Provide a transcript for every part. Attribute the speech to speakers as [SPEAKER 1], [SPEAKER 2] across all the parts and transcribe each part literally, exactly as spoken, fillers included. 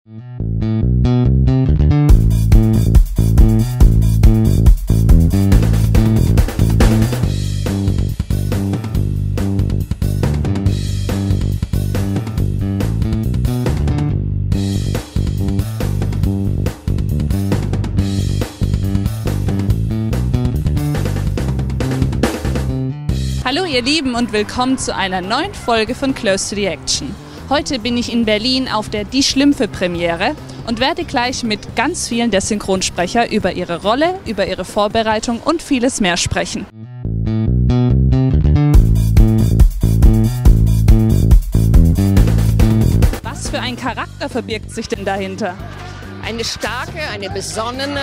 [SPEAKER 1] Hallo ihr Lieben und willkommen zu einer neuen Folge von Close to the Action. Heute bin ich in Berlin auf der Die Schlümpfe-Premiere und werde gleich mit ganz vielen der Synchronsprecher über ihre Rolle, über ihre Vorbereitung und vieles mehr sprechen. Was für ein Charakter verbirgt sich denn dahinter?
[SPEAKER 2] Eine starke, eine besonnene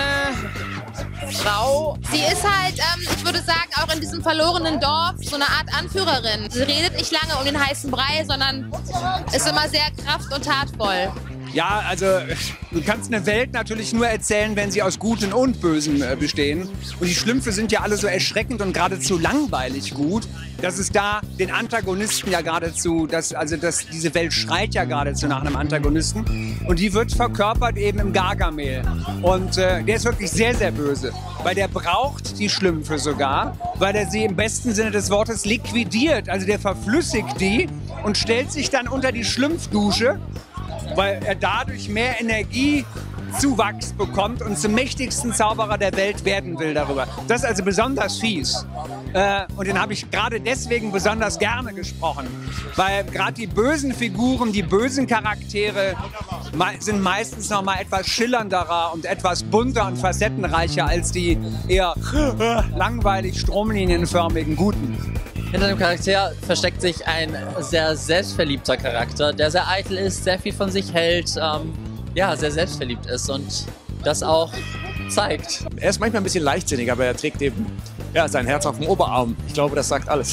[SPEAKER 2] Frau.
[SPEAKER 3] Sie ist halt, ähm, ich würde sagen, auch in diesem verlorenen Dorf so eine Art Anführerin. Sie redet nicht lange um den heißen Brei, sondern ist immer sehr kraft- und tatvoll.
[SPEAKER 4] Ja, also du kannst eine Welt natürlich nur erzählen, wenn sie aus Guten und Bösen äh, bestehen. Und die Schlümpfe sind ja alle so erschreckend und geradezu langweilig gut, dass es da den Antagonisten ja geradezu, dass, also dass diese Welt schreit ja geradezu nach einem Antagonisten. Und die wird verkörpert eben im Gargamel. Und äh, der ist wirklich sehr, sehr böse. Weil der braucht die Schlümpfe sogar, weil er sie im besten Sinne des Wortes liquidiert. Also der verflüssigt die und stellt sich dann unter die Schlümpfdusche, weil er dadurch mehr Energiezuwachs bekommt und zum mächtigsten Zauberer der Welt werden will darüber. Das ist also besonders fies. Äh, und den habe ich gerade deswegen besonders gerne gesprochen. Weil gerade die bösen Figuren, die bösen Charaktere sind meistens noch mal etwas schillernder und etwas bunter und facettenreicher als die eher langweilig stromlinienförmigen Guten.
[SPEAKER 5] Hinter dem Charakter versteckt sich ein sehr selbstverliebter Charakter, der sehr eitel ist, sehr viel von sich hält, ähm, ja, sehr selbstverliebt ist und das auch zeigt.
[SPEAKER 6] Er ist manchmal ein bisschen leichtsinnig, aber er trägt eben ja, sein Herz auf dem Oberarm. Ich glaube, das sagt alles.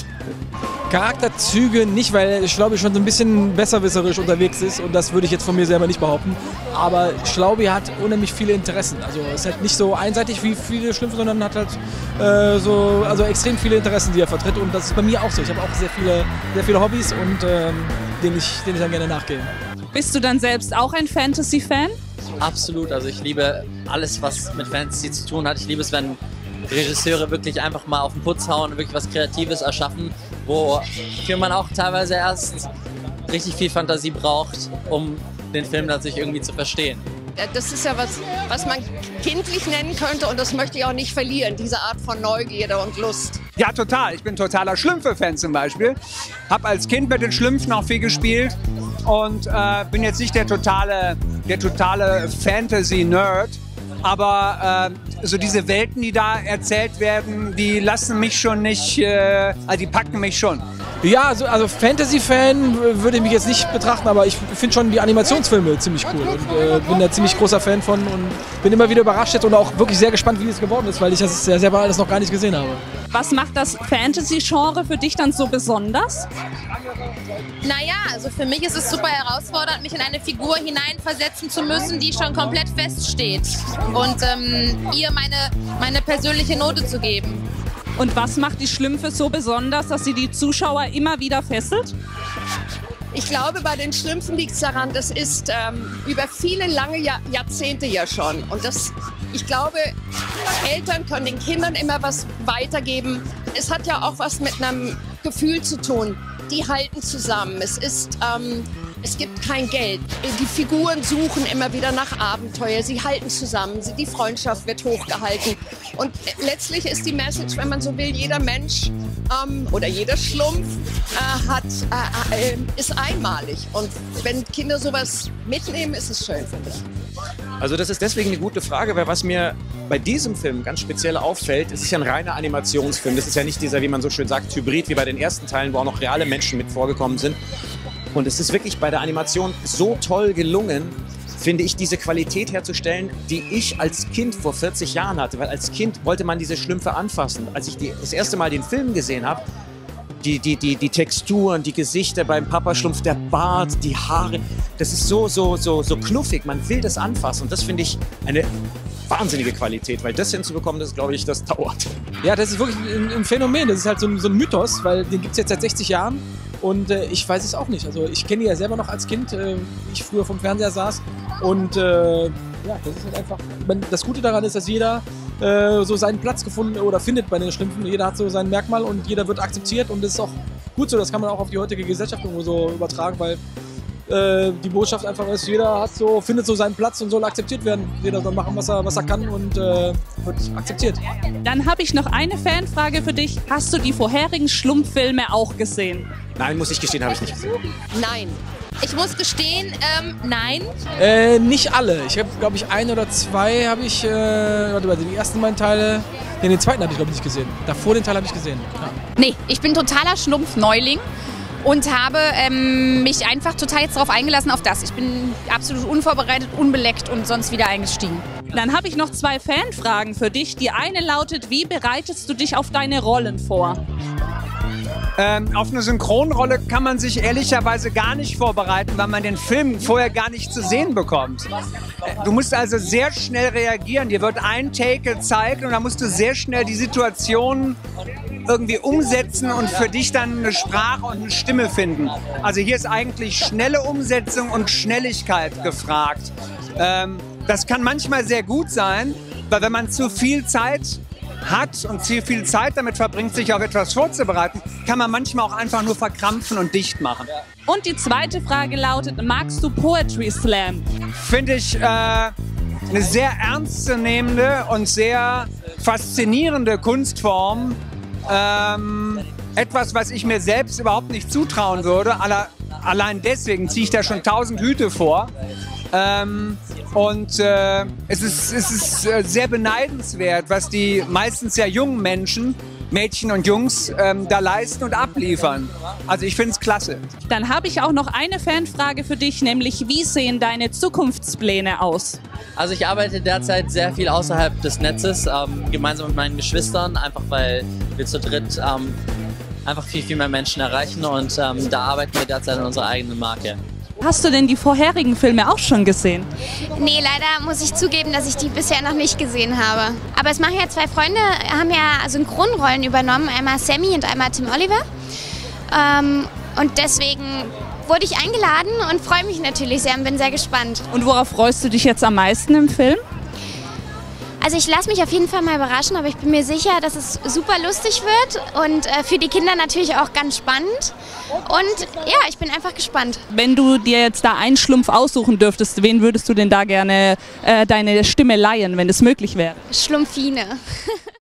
[SPEAKER 7] Charakterzüge nicht, weil Schlaubi schon so ein bisschen besserwisserisch unterwegs ist und das würde ich jetzt von mir selber nicht behaupten. Aber Schlaubi hat unheimlich viele Interessen. Also es ist halt nicht so einseitig wie viele Schlümpfe, sondern hat halt äh, so also extrem viele Interessen, die er vertritt. Und das ist bei mir auch so. Ich habe auch sehr viele, sehr viele Hobbys und ähm, denen ich, denen ich dann gerne nachgehe.
[SPEAKER 1] Bist du dann selbst auch ein Fantasy-Fan?
[SPEAKER 5] Absolut. Also ich liebe alles, was mit Fantasy zu tun hat. Ich liebe es, wenn Regisseure wirklich einfach mal auf den Putz hauen und wirklich was Kreatives erschaffen, wofür man auch teilweise erst richtig viel Fantasie braucht, um den Film natürlich irgendwie zu verstehen.
[SPEAKER 2] Das ist ja was, was man kindlich nennen könnte und das möchte ich auch nicht verlieren, diese Art von Neugierde und Lust.
[SPEAKER 4] Ja, total. Ich bin totaler Schlümpfe-Fan zum Beispiel. Hab als Kind mit den Schlümpfen auch viel gespielt und äh, bin jetzt nicht der totale, der totale Fantasy-Nerd. Aber äh, so diese Welten, die da erzählt werden, die lassen mich schon nicht, äh, also die packen mich schon.
[SPEAKER 7] Ja, also, also Fantasy-Fan würde ich mich jetzt nicht betrachten, aber ich finde schon die Animationsfilme ziemlich cool und äh, bin da ziemlich großer Fan von und bin immer wieder überrascht jetzt und auch wirklich sehr gespannt, wie es geworden ist, weil ich das ja selber alles noch gar nicht gesehen habe.
[SPEAKER 1] Was macht das Fantasy-Genre für dich dann so besonders?
[SPEAKER 3] Naja, also für mich ist es super herausfordernd, mich in eine Figur hineinversetzen zu müssen, die schon komplett feststeht und ähm, ihr meine, meine persönliche Note zu geben.
[SPEAKER 1] Und was macht die Schlümpfe so besonders, dass sie die Zuschauer immer wieder fesselt?
[SPEAKER 2] Ich glaube, bei den Schlümpfen liegt es daran, das ist ähm, über viele lange Jahr, Jahrzehnte ja schon. Und das, ich glaube, Eltern können den Kindern immer was weitergeben. Es hat ja auch was mit einem Gefühl zu tun. Die halten zusammen. Es ist, ähm, es gibt kein Geld. Die Figuren suchen immer wieder nach Abenteuer. Sie halten zusammen. Die Freundschaft wird hochgehalten. Und letztlich ist die Message, wenn man so will, jeder Mensch ähm, oder jeder Schlumpf äh, hat, äh, äh, ist einmalig. Und wenn Kinder sowas mitnehmen, ist es schön, finde ich.
[SPEAKER 6] Also das ist deswegen eine gute Frage, weil was mir bei diesem Film ganz speziell auffällt, es ist ja ein reiner Animationsfilm. Das ist ja nicht dieser, wie man so schön sagt, Hybrid wie bei den ersten Teilen, wo auch noch reale Menschen mit vorgekommen sind. Und es ist wirklich bei der Animation so toll gelungen, finde ich, diese Qualität herzustellen, die ich als Kind vor vierzig Jahren hatte. Weil als Kind wollte man diese Schlümpfe anfassen. Als ich die, das erste Mal den Film gesehen habe, die, die, die, die Texturen, die Gesichter beim Papa-Schlumpf, der Bart, die Haare, das ist so, so, so, so knuffig. Man will das anfassen und das finde ich eine wahnsinnige Qualität, weil das hinzubekommen, das glaube ich, das dauert.
[SPEAKER 7] Ja, das ist wirklich ein, ein Phänomen, das ist halt so ein, so ein Mythos, weil den gibt es jetzt seit sechzig Jahren Und äh, ich weiß es auch nicht. Also ich kenne die ja selber noch als Kind, äh, wie ich früher vom Fernseher saß. Und äh, ja, das ist halt einfach. Ich mein, das Gute daran ist, dass jeder äh, so seinen Platz gefunden oder findet bei den Schlümpfen. Jeder hat so sein Merkmal und jeder wird akzeptiert. Und das ist auch gut so. Das kann man auch auf die heutige Gesellschaft irgendwo so übertragen, weil äh, die Botschaft einfach ist, jeder hat so, findet so seinen Platz und soll akzeptiert werden. Jeder soll machen, was er, was er kann und äh, wird akzeptiert.
[SPEAKER 1] Dann habe ich noch eine Fanfrage für dich. Hast du die vorherigen Schlumpffilme auch gesehen?
[SPEAKER 6] Nein, muss ich gestehen, habe ich nicht gesehen.
[SPEAKER 2] Nein.
[SPEAKER 3] Ich muss gestehen, ähm, nein.
[SPEAKER 7] Äh, nicht alle. Ich habe, glaube ich, ein oder zwei habe ich, äh, warte mal, die ersten beiden Teile, nee, den zweiten habe ich, glaube ich, nicht gesehen. Davor den Teil habe ich gesehen. Ja.
[SPEAKER 8] Nee, ich bin totaler Schlumpf-Neuling und habe ähm, mich einfach total jetzt darauf eingelassen auf das. Ich bin absolut unvorbereitet, unbeleckt und sonst wieder eingestiegen.
[SPEAKER 1] Dann habe ich noch zwei Fanfragen für dich. Die eine lautet, wie bereitest du dich auf deine Rollen vor?
[SPEAKER 4] Ähm, auf eine Synchronrolle kann man sich ehrlicherweise gar nicht vorbereiten, weil man den Film vorher gar nicht zu sehen bekommt. Du musst also sehr schnell reagieren. Dir wird ein Take gezeigt und dann musst du sehr schnell die Situation irgendwie umsetzen und für dich dann eine Sprache und eine Stimme finden. Also hier ist eigentlich schnelle Umsetzung und Schnelligkeit gefragt. Ähm, das kann manchmal sehr gut sein, weil wenn man zu viel Zeit hat und zu viel Zeit damit verbringt, sich auf etwas vorzubereiten, kann man manchmal auch einfach nur verkrampfen und dicht machen.
[SPEAKER 1] Und die zweite Frage lautet, magst du Poetry Slam?
[SPEAKER 4] Finde ich äh, eine sehr ernstzunehmende und sehr faszinierende Kunstform. Ähm, etwas, was ich mir selbst überhaupt nicht zutrauen würde. Alle, allein deswegen ziehe ich da schon tausend Hüte vor. Ähm, und äh, es ist, es ist äh, sehr beneidenswert, was die meistens ja jungen Menschen, Mädchen und Jungs, ähm, da leisten und abliefern. Also ich finde es klasse.
[SPEAKER 1] Dann habe ich auch noch eine Fanfrage für dich, nämlich wie sehen deine Zukunftspläne aus?
[SPEAKER 5] Also ich arbeite derzeit sehr viel außerhalb des Netzes, ähm, gemeinsam mit meinen Geschwistern, einfach weil wir zu dritt ähm, einfach viel, viel mehr Menschen erreichen und ähm, da arbeiten wir derzeit an unserer eigenen Marke.
[SPEAKER 1] Hast du denn die vorherigen Filme auch schon gesehen?
[SPEAKER 9] Nee, leider muss ich zugeben, dass ich die bisher noch nicht gesehen habe. Aber es machen ja zwei Freunde, haben ja Synchronrollen übernommen, einmal Sammy und einmal Tim Oliver. Ähm, und deswegen wurde ich eingeladen und freue mich natürlich sehr und bin sehr gespannt.
[SPEAKER 1] Und worauf freust du dich jetzt am meisten im Film?
[SPEAKER 9] Also ich lasse mich auf jeden Fall mal überraschen, aber ich bin mir sicher, dass es super lustig wird und äh, für die Kinder natürlich auch ganz spannend. Und ja, ich bin einfach gespannt.
[SPEAKER 1] Wenn du dir jetzt da einen Schlumpf aussuchen dürftest, wen würdest du denn da gerne äh, deine Stimme leihen, wenn es möglich wäre?
[SPEAKER 9] Schlumpfine.